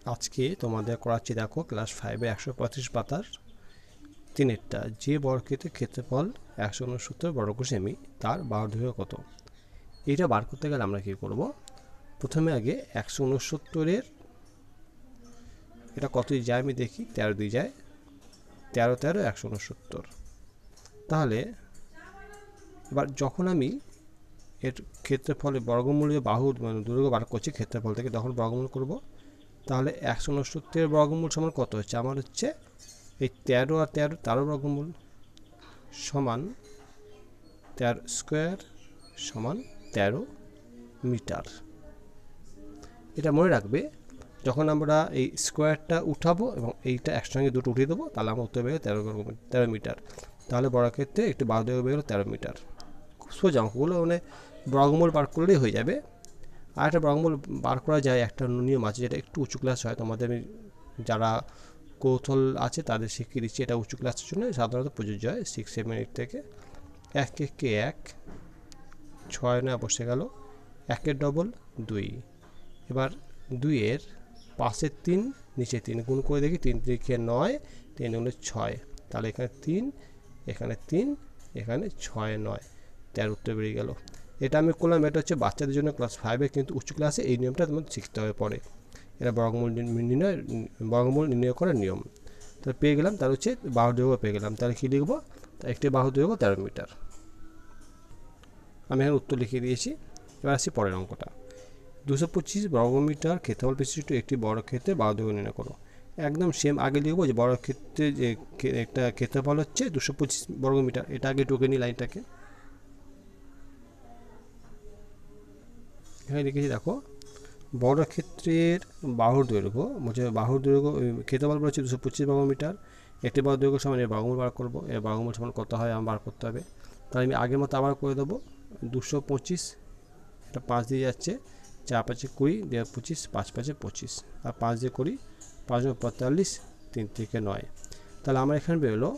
আজকে তোমাদের করাচ্ছি দেখো ক্লাস 5 এর 135 পাতার 3-এরটা যে বর্গক্ষেত্রের ক্ষেত্রফল 169 বর্গ সেমি তার বাহুদৈর্ঘ্য কত। এটা বার করতে গেলে আমরা কি করব, প্রথমে আগে 169 এর এটা কত যায় আমি দেখি, 13 দিয়ে যায়, 13 13 169। তাহলে এবার যখন আমি এর ক্ষেত্রফলে বর্গমূল বাহু মানে দৈর্ঘ্য বার করছি ক্ষেত্রফল থেকে, তখন বর্গমূল করব। তাহলে 169 বর্গমূল সমান কত হচ্ছে, আমার হচ্ছে এই 13 আর 13 তারও বর্গমূল সমান 13 স্কোয়ার সমান 13 মিটার। এটা মনে রাখবে, যখন আমরা এই স্কোয়ারটা উঠাবো এবং এইটা একসঙ্গে দুটো উঠিয়ে দেবো, তাহলে আমার উত্তর বেরোবে 13 মিটার। তাহলে বর্গক্ষেত্রে একটি বাহুদৈর্ঘ্য বেরোলো 13 মিটার। খুব সোজা অঙ্কগুলো, মানে বর্গমূল বার করলেই হয়ে যাবে। আর একটা বর্গমূল বার করা যায়, একটা নিয়ম আছে যেটা একটু উঁচু ক্লাস হয়, তোমাদের আমি যারা কৌশল আছে তাদের শিখিয়ে দিচ্ছি। এটা উঁচু ক্লাসের জন্য সাধারণত প্রযোজ্য হয় 6 7 8 থেকে। 1 কে 1, 6 না বসে গেল, 1-এর ডবল 2। এবার 2-এর পাশের 3 নিচে 3 গুণ করে দেখি, 3 3 9, 3 গুণে 6, তাহলে এখানে 3 এখানে 3 এখানে 6 9, 13 উত্তর বেরিয়ে গেল। এটা আমি করলাম, এটা হচ্ছে বাচ্চাদের জন্য ক্লাস 5-এ, কিন্তু উচ্চ ক্লাসে এই নিয়মটা তোমাদের শিখতে হবে পরে। এটা বর্গমূল নির্ণয় করার নিয়ম। তাহলে পেয়ে গেলাম, তার হচ্ছে বাহুদৈর্ঘ্য পেয়ে গেলাম। তাহলে কী লিখবো, একটি বাহুদৈর্ঘ্য 13 মিটার। আমি এখানে উত্তর লিখে দিয়েছি। এবার আসছি পরের অঙ্কটা। 225 বর্গমিটার ক্ষেত্রফল বিশিষ্ট একটি বর্গক্ষেত্রে বাহুদৈর্ঘ্য নির্ণয় করো। একদম সেম আগে লিখবো যে বর্গক্ষেত্রে যে একটা ক্ষেত্রফল হচ্ছে 225 বর্গমিটার, এটা আগে টুকে নিই লাইনটাকে। এখানে লিখেছি দেখো, বর্গক্ষেত্রের বাহুর দৈর্ঘ্য বলছে, বাহুর দৈর্ঘ্য ক্ষেত্রফল বলছে 225 বর্গমিটার, একটি বাহুর দৈর্ঘ্য সমান এর বর্গমূল বার করবো। এর বর্গমূল সমান কত হয় আমার বার করতে হবে। তাহলে আমি আগের মতো আবার করে দেবো, 225, এটা 5 দিয়ে যাচ্ছে, 4 5 20, 25, 5 5 25, আর 5 দিয়ে করি, 5 45, 3 থেকে 9। তাহলে আমার এখানে বেরোলো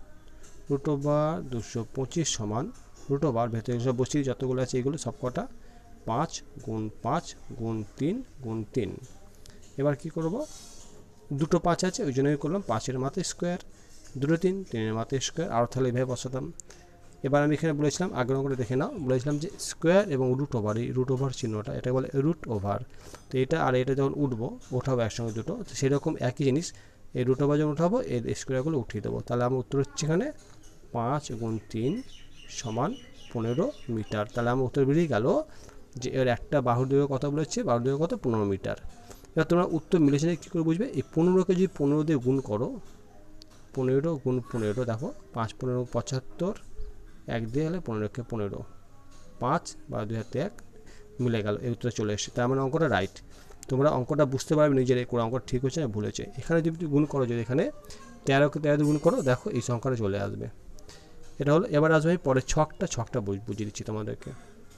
√225 সমান ভেতরে সব বসিয়ে যতগুলো আছে এগুলো সব কটা 5 গুণ 5 গুণ 3 গুণ 3। এবার কি করব, দুটো 5 আছে ওই জন্যই করলাম 5-এর মাথায় স্কোয়ার, দুটো 3 3-এর মাথায় স্কোয়ার, আর তাহলে এভাবে বসাতাম। এবার আমি এখানে বলেছিলাম, আগের অঙ্কটা দেখে নাও, বলেছিলাম যে স্কোয়ার এবং √, এই √, চিহ্নটা এটা বলে √। তো এটা আর এটা যখন ওঠাবো একসঙ্গে দুটো, তো সেরকম একই জিনিস, এই √, যখন উঠাবো এর স্কোয়ারগুলো উঠিয়ে দেবো। তাহলে আমার উত্তর হচ্ছে এখানে 5 গুণ 3 সমান 15 মিটার। তাহলে আমার উত্তর বেরিয়ে গেল যে এর একটা বাহুর দৈর্ঘ্য কত বলেছে, বাহুর দৈর্ঘ্য কত, 15 মিটার। এবার তোমরা উত্তর মিলেছে কী করে বুঝবে, এই 15কে যদি 15 দিয়ে গুণ করো, 15 গুণ 15, দেখো 5 15 75, 1 দিয়ে হলে 15কে 15, 5 12 2 হাতে 1 মিলে গেল, এই উত্তরে চলে এসেছে। তার মানে অঙ্কটা রাইট। তোমরা অঙ্কটা বুঝতে পারবে নিজের এই অঙ্কটা ঠিক হচ্ছে না ভুল হয়েছে। এখানে যদি গুণ করো, যদি এখানে 13কে 13 দিয়ে গুণ করো, দেখো এই সংখ্যাটা চলে আসবে। এটা হলো। এবার আসবে পরের ছকটা বুঝিয়ে দিচ্ছি তোমাদেরকে।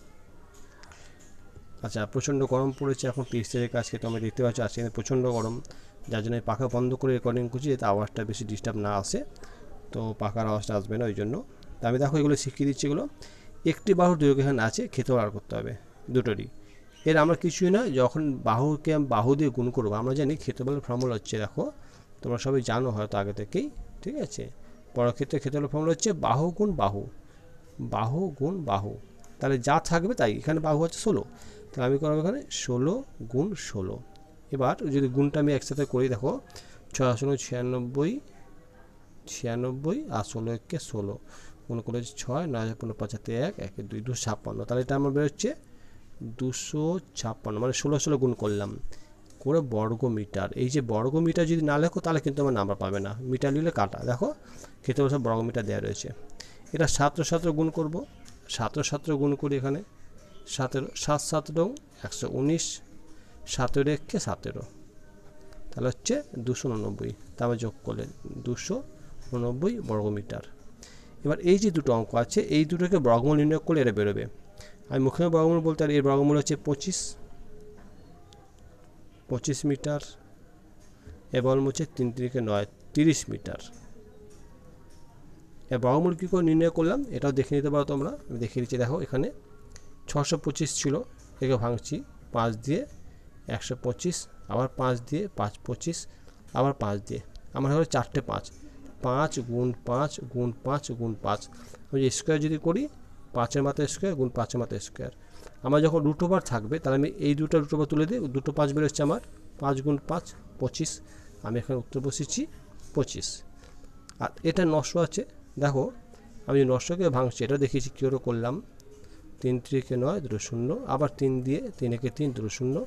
আচ্ছা, প্রচণ্ড গরম পড়েছে এখন 30 তারিখ, আজকে তোমরা দেখতে পাচ্ছ আজকে প্রচণ্ড গরম, যার জন্য পাখা বন্ধ করে রেকর্ডিং করছি যাতে আওয়াজটা বেশি ডিস্টার্ব না আসে। তো পাখার আওয়াজটা আসবে না ওই জন্য। তো আমি দেখো এগুলো শিখিয়ে দিচ্ছি। এগুলো একটি বাহুর দৈর্ঘ্য এখানে আছে, ক্ষেত্রফল বার করতে হবে দুটোরই। এর আমরা কিছুই না, যখন বাহুকে বাহু দিয়ে গুণ করবো, আমরা জানি ক্ষেত্রফলের ফর্মুলা হচ্ছে, দেখো তোমরা সবাই জানো হয়তো আগে থেকেই, ঠিক আছে। বর্গক্ষেত্রের ক্ষেত্রফলের ফর্মুলা হচ্ছে বাহু গুণ বাহু, বাহু গুণ বাহু। তাহলে যা থাকবে তাই, এখানে বাহু আছে 16, তাহলে আমি করবো এখানে 16 গুণ 16। এবার যদি গুণটা আমি একসাথে করি, দেখো 6 96, 96 আর 16 একে 16 গুণ করে 6 9 15 5 1 1 2 256। তাহলে এটা আমার বেরোচ্ছে 256, মানে 16 16 গুণ করলাম করে বর্গ মিটার। এই যে বর্গ মিটার যদি না লেখো তাহলে কিন্তু আমার নাম্বার পাবে না, মিটার নিলে কাটা। দেখো ক্ষেত্রে সব বর্গ মিটার দেওয়া রয়েছে। এটা 17 17 গুণ করব, 17 17 গুণ করি, এখানে 17 7 7 119, 17 1 17, তাহলে হচ্ছে 289, তারপর যোগ করলে 289 বর্গমিটার। এবার এই যে দুটো অঙ্ক আছে, এই দুটোকে বর্গমূল নির্ণয় করলে এটা বেরোবে। আমি মুখে বর্গমূল বলতে, আর এর বর্গমূল হচ্ছে 25 মিটার, এবং হচ্ছে 3 3 9 30 মিটার। এর বর্গমূল কী করে নির্ণয় করলাম এটাও দেখে নিতে পারো তোমরা, আমি দেখিয়ে দিচ্ছি। দেখো এখানে 625 ছিল, একে ভাঙছি 5 দিয়ে, 125 আবার 5 দিয়ে 5 25, আবার 5 দিয়ে আমার হলো 4টে 5, 5 গুণ 5 গুণ 5 গুণ 5। আমি স্কোয়ার যদি করি 5-এর মাথায় স্কোয়ার গুণ 5-এর মাথায় স্কোয়ার। আমার যখন রুট ওভার থাকবে তাহলে আমি এই দুটো রুট ওভার তুলে দিই, দুটো 5 বেরোচ্ছে আমার, 5 গুণ 5 25। আমি এখানে উত্তর বসেছি 25। আর এটা 900 আছে, দেখো আমি 900কে ভাঙছি, এটা দেখিয়েছি কী করে করলাম। 3 3 9 দুটো 0, আবার 3 দিয়ে 3 একে 3 দুটো 0,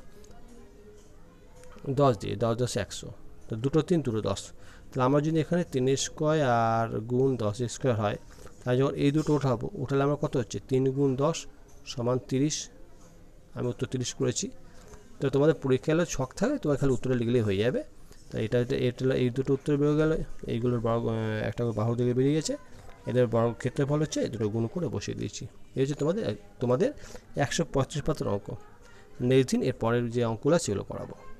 10 দিয়ে 10 10 100, তো দুটো 3 দুটো 10। তাহলে আমার যদি এখানে 3 স্কোয়ার আর গুণ 10 স্কোয়ার হয়, তাই যখন এই দুটো উঠাবো, উঠালে আমার কত হচ্ছে 3 গুণ 10 সমান 30। আমি উত্তর 30 করেছি। তো তোমাদের পরীক্ষা হলে ছক থাকে, তোমার খালি উত্তরে লিখলেই হয়ে যাবে। তো এটা এই দুটো উত্তর বেরো গেল, এইগুলোর একটা বাহু দিকে বেরিয়ে গেছে, এদের বড় ক্ষেত্রফল হচ্ছে, এই দুটো গুণ করে বসিয়ে দিয়েছি। এই হচ্ছে তোমাদের 135 পাতার অঙ্ক। নেক্সট দিন এর পরের যে অঙ্কগুলো সেগুলো করাবো।